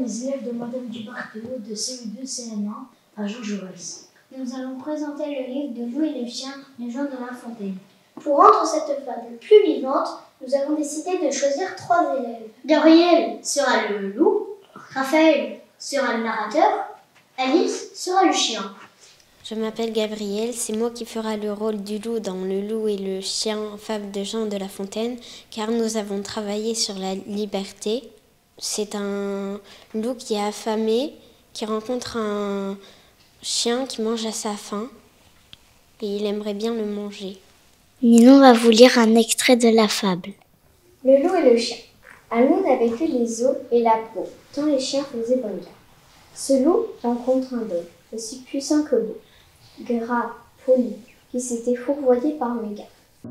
les élèves de Madame Dubarteau de CE2 CM1 à Jean Jaurès. Nous allons présenter le livre de Lou et le chien de Jean de La Fontaine. Pour rendre cette fable plus vivante, nous avons décidé de choisir 3 élèves. Gabriel sera le loup, Raphaël sera le narrateur, Alice sera le chien. Je m'appelle Gabriel, c'est moi qui fera le rôle du loup dans Le loup et le chien, fable de Jean de La Fontaine, car nous avons travaillé sur la liberté. C'est un loup qui est affamé, qui rencontre un chien qui mange à sa faim, et il aimerait bien le manger. Ninon va vous lire un extrait de la fable. Le loup et le chien. Un loup n'avait que les os et la peau, tant les chiens faisaient bonne garde. Ce loup rencontre un bœuf, aussi puissant que beau, gras, poli, qui s'était fourvoyé par mégarde.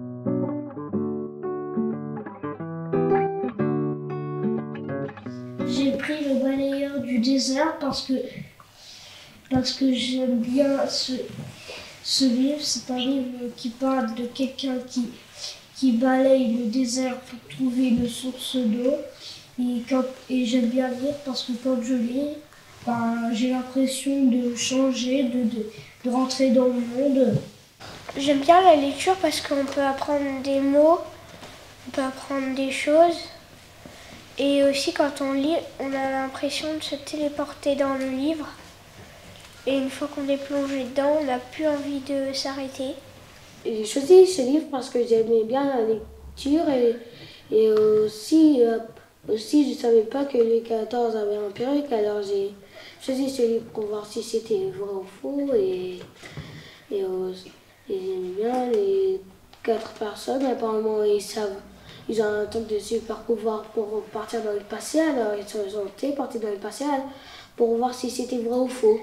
J'ai pris le balayeur du désert parce que j'aime bien ce livre. C'est un livre qui parle de quelqu'un qui balaye le désert pour trouver une source d'eau. Et j'aime bien lire parce que quand je lis, j'ai l'impression de changer, de rentrer dans le monde. J'aime bien la lecture parce qu'on peut apprendre des mots, on peut apprendre des choses. Et aussi quand on lit, on a l'impression de se téléporter dans le livre. Et une fois qu'on est plongé dedans, on n'a plus envie de s'arrêter. J'ai choisi ce livre parce que j'aimais bien la lecture et aussi je ne savais pas que Louis XIV avait un perruque, alors j'ai choisi ce livre pour voir si c'était vrai ou faux et j'aime bien les 4 personnes, apparemment ils ont un truc de super pouvoir pour partir dans le passé, alors ils sont partis dans le passé pour voir si c'était vrai ou faux.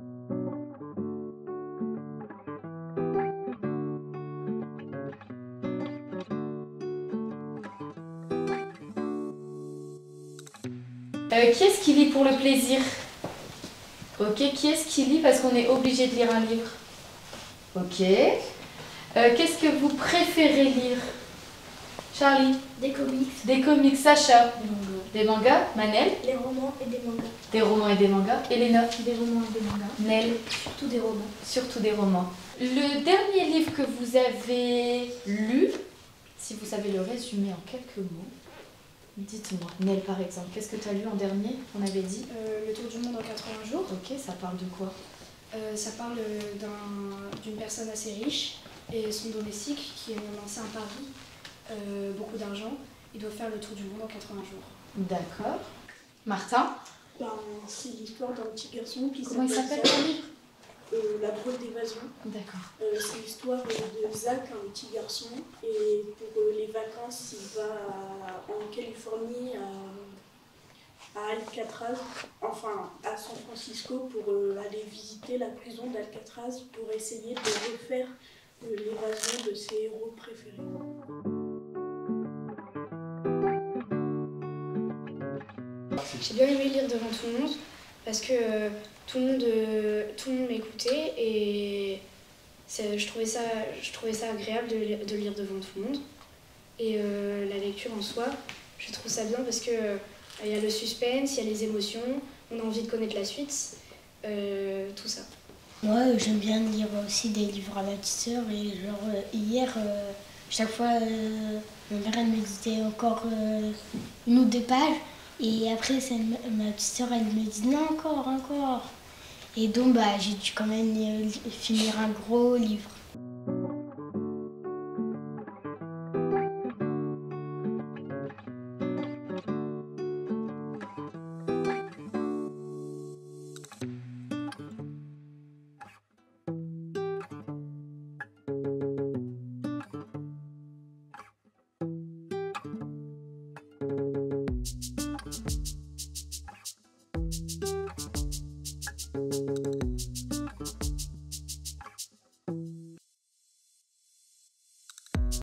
Qui est-ce qui lit pour le plaisir? Ok, qui est-ce qui lit parce qu'on est obligé de lire un livre? Ok. Qu'est-ce que vous préférez lire? Charlie? Des comics. Des comics. Sacha? Des mangas. Manel? Des romans et des mangas. Des romans et des mangas. Elena? Des romans et des mangas. Nel? Surtout des romans. Surtout des romans. Le dernier livre que vous avez lu, si vous savez le résumer en quelques mots, dites-moi. Nel, par exemple, qu'est-ce que tu as lu en dernier? On avait dit Le tour du monde en 80 jours. Ok, ça parle de quoi? Ça parle d'une personne assez riche et son domestique qui a lancé un pari, beaucoup d'argent. Il doit faire le tour du monde en 80 jours. D'accord. Martin? C'est l'histoire d'un petit garçon qui Comment il s'appelle ton livre? La drôle d'évasion. D'accord. C'est l'histoire de Zach, un petit garçon, et pour les vacances, il va en Californie, à Alcatraz, enfin à San Francisco, pour aller visiter la prison d'Alcatraz pour essayer de refaire l'évasion de ses héros préférés. J'ai bien aimé lire devant tout le monde parce que tout le monde m'écoutait et je trouvais ça agréable de lire devant tout le monde. Et la lecture en soi, je trouve ça bien parce que il y a le suspense, il y a les émotions, on a envie de connaître la suite, tout ça. Moi, j'aime bien lire aussi des livres à ma petite sœur et genre hier, chaque fois, ma mère elle me disait encore une ou deux pages et après ma petite sœur elle me dit non encore. Et donc j'ai dû quand même finir un gros livre.